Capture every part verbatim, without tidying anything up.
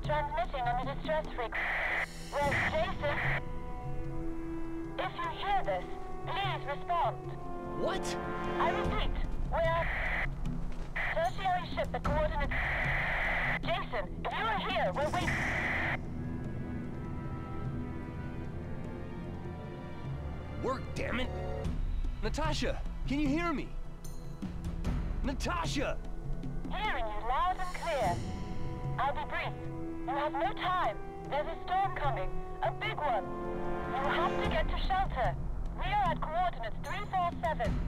transmitting on the distress frequency. Well, Jason, if you hear this, please respond. What? I repeat, we're tertiary ship, the coordinates. Jason, if you are here, we're waiting. Work, damn it! Natasha, can you hear me? Natasha! Hearing you loud and clear. I'll be brief. You have no time. There's a storm coming. A big one. You have to get to shelter. We are at coordinates three four seven.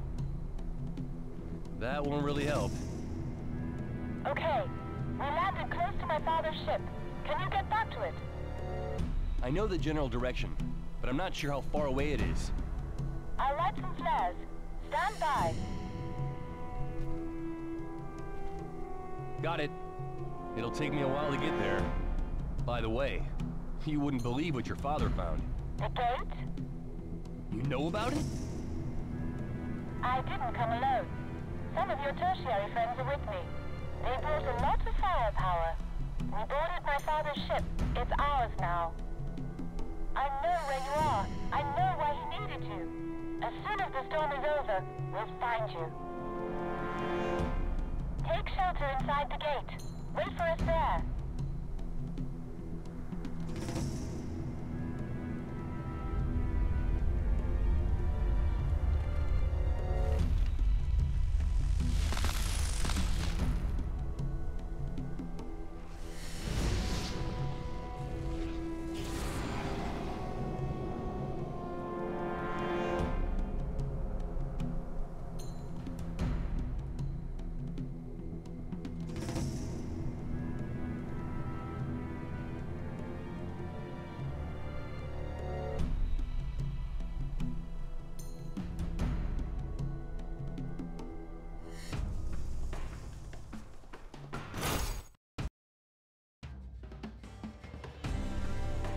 That won't really help. Okay. We landed close to my father's ship. Can you get back to it? I know the general direction, but I'm not sure how far away it is. I'll light some flares. Stand by. Got it. It'll take me a while to get there. By the way, you wouldn't believe what your father found. The gate? You know about it? I didn't come alone. Some of your tertiary friends are with me. They brought a lot of firepower. We boarded my father's ship. It's ours now. I know where you are. I know why he needed you. As soon as the storm is over, we'll find you. Take shelter inside the gate. Wait for us there.